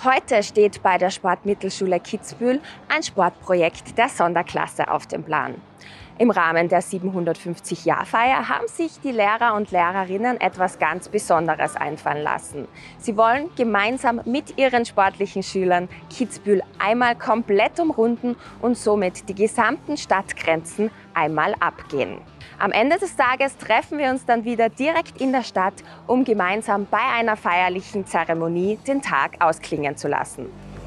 Heute steht bei der Sportmittelschule Kitzbühel ein Sportprojekt der Sonderklasse auf dem Plan. Im Rahmen der 750-Jahr-Feier haben sich die Lehrer und Lehrerinnen etwas ganz Besonderes einfallen lassen. Sie wollen gemeinsam mit ihren sportlichen Schülern Kitzbühel einmal komplett umrunden und somit die gesamten Stadtgrenzen einmal abgehen. Am Ende des Tages treffen wir uns dann wieder direkt in der Stadt, um gemeinsam bei einer feierlichen Zeremonie den Tag ausklingen zu lassen.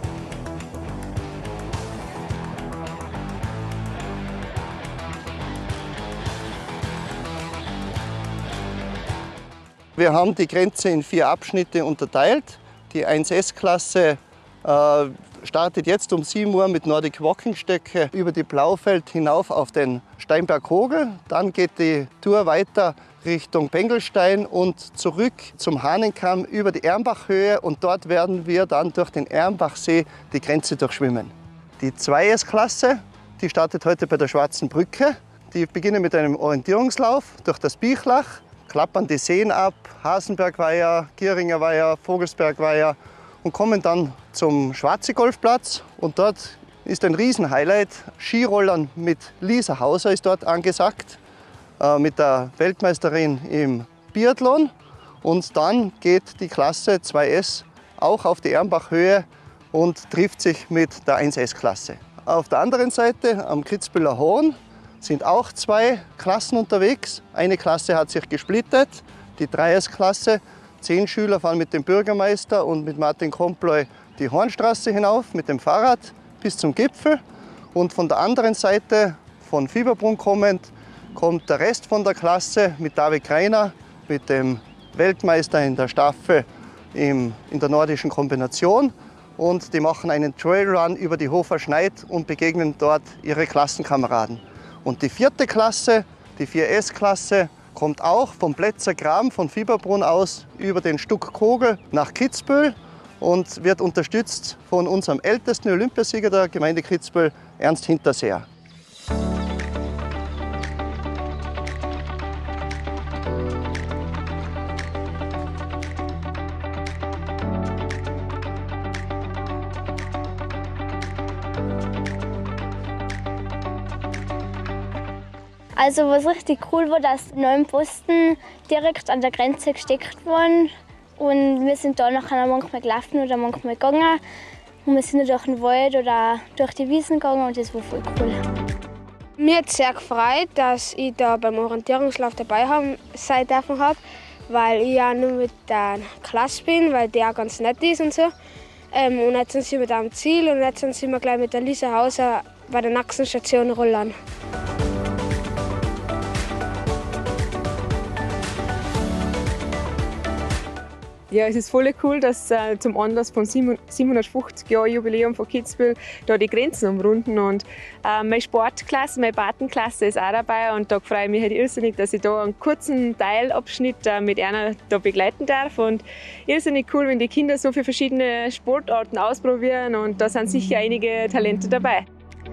Wir haben die Grenze in 4 Abschnitte unterteilt. Die 1S-Klasse startet jetzt um 7 Uhr mit Nordic Walking Stöcke über die Blaufeld hinauf auf den Steinberg-Hogel. Dann geht die Tour weiter Richtung Bengelstein und zurück zum Hahnenkamm über die Ermbachhöhe. Und dort werden wir dann durch den Ermbachsee die Grenze durchschwimmen. Die 2S-Klasse, die startet heute bei der Schwarzen Brücke. Die beginnen mit einem Orientierungslauf durch das Bichlach, klappern die Seen ab, Hasenbergweiher, Gieringer Weiher, Vogelsbergweiher und kommen dann zum Schwarze Golfplatz. Und dort ist ein Riesenhighlight. Skirollern mit Lisa Hauser ist dort angesagt, mit der Weltmeisterin im Biathlon. Und dann geht die Klasse 2S auch auf die Ermbachhöhe und trifft sich mit der 1S-Klasse. Auf der anderen Seite am Kitzbüheler Horn sind auch 2 Klassen unterwegs. Eine Klasse hat sich gesplittet, die 3S-Klasse. 10 Schüler fahren mit dem Bürgermeister und mit Martin Komploy die Hornstraße hinauf mit dem Fahrrad bis zum Gipfel. Und von der anderen Seite, von Fieberbrunn kommend, kommt der Rest von der Klasse mit David Greiner, mit dem Weltmeister in der Staffel in der nordischen Kombination. Und die machen einen Trailrun über die Hofer Schneid und begegnen dort ihre Klassenkameraden. Und die 4. Klasse, die 4S-Klasse, kommt auch vom Plätzer Graben von Fieberbrunn aus über den Stuckkogel nach Kitzbühel und wird unterstützt von unserem ältesten Olympiasieger der Gemeinde Kitzbühel, Ernst Hinterseer. Also was richtig cool war, dass 9 Posten direkt an der Grenze gesteckt waren. Und wir sind da nachher manchmal gelaufen oder manchmal gegangen. Und wir sind durch den Wald oder durch die Wiesen gegangen und das war voll cool. Mir hat es sehr gefreut, dass ich da beim Orientierungslauf dabei sein dürfen habe, weil ich ja nur mit der Klasse bin, weil der ganz nett ist und so. Und jetzt sind wir da am Ziel und jetzt sind wir gleich mit der Lisa Hauser bei der nächsten Station Rollern. Ja, es ist voll cool, dass zum Anlass von 750 Jahren Jubiläum von Kitzbühel da die Grenzen umrunden. Und meine Sportklasse, meine Batenklasse ist auch dabei. Und da freue ich mich halt irrsinnig, dass ich da einen kurzen Teilabschnitt mit einer da begleiten darf. Und irrsinnig cool, wenn die Kinder so viele verschiedene Sportarten ausprobieren. Und da sind sicher einige Talente dabei.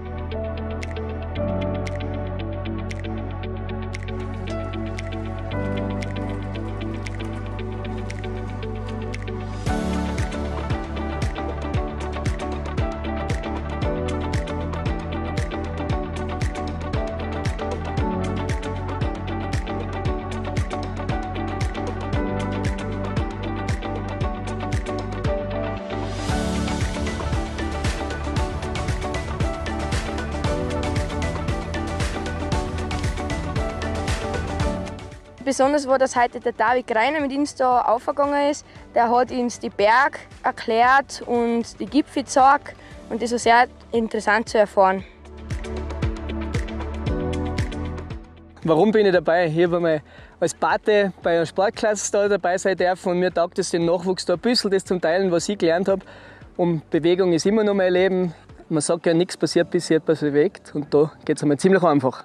Besonders war, dass heute der David Greiner mit uns da aufgegangen ist. Der hat uns die Berg erklärt und die Gipfel gezeigt. Und das war sehr interessant zu erfahren. Warum bin ich dabei? Ich habe einmal als Pate bei einer Sportklasse da dabei sein dürfen und mir taugt es den Nachwuchs da ein bisschen das zum Teilen, was ich gelernt habe. Und Bewegung ist immer noch mein Leben. Man sagt ja, nichts passiert, bis sich etwas bewegt. Und da geht es einmal ziemlich einfach.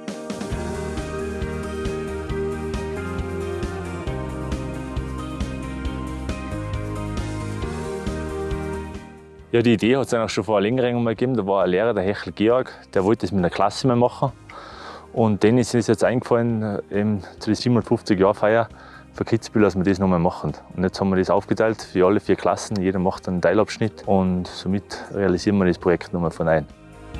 Ja, die Idee hat es eigentlich schon vor längerem mal gegeben. Da war ein Lehrer, der Hechel Georg, der wollte das mit einer Klasse mal machen. Und denen ist es jetzt eingefallen, eben zu der 750-Jahr-Feier, für Kitzbühel, dass wir das nochmal machen. Und jetzt haben wir das aufgeteilt für alle 4 Klassen. Jeder macht einen Teilabschnitt und somit realisieren wir das Projekt nochmal von ein.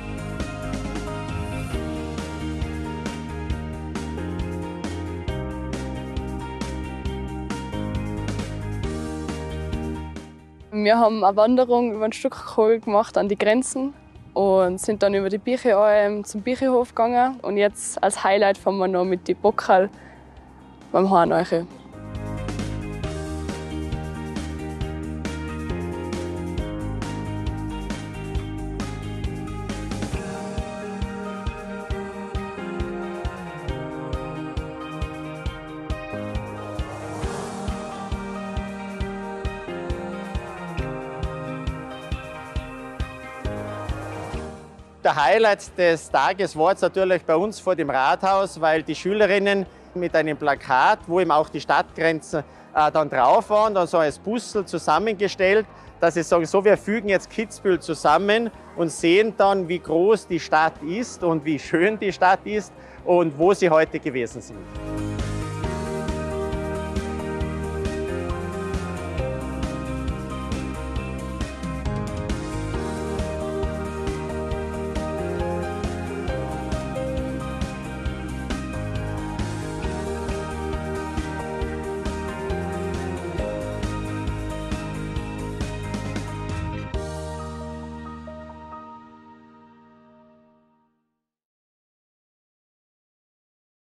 Wir haben eine Wanderung über ein Stück Kohl gemacht an die Grenzen und sind dann über die Birchealm zum Birchehof gegangen. Und jetzt als Highlight fahren wir noch mit die Bockerl beim Hahneuche. Der Highlight des Tages war jetzt natürlich bei uns vor dem Rathaus, weil die Schülerinnen mit einem Plakat, wo eben auch die Stadtgrenzen dann drauf waren, dann so als Puzzle zusammengestellt, dass sie sagen, so wir fügen jetzt Kitzbühel zusammen und sehen dann, wie groß die Stadt ist und wie schön die Stadt ist und wo sie heute gewesen sind.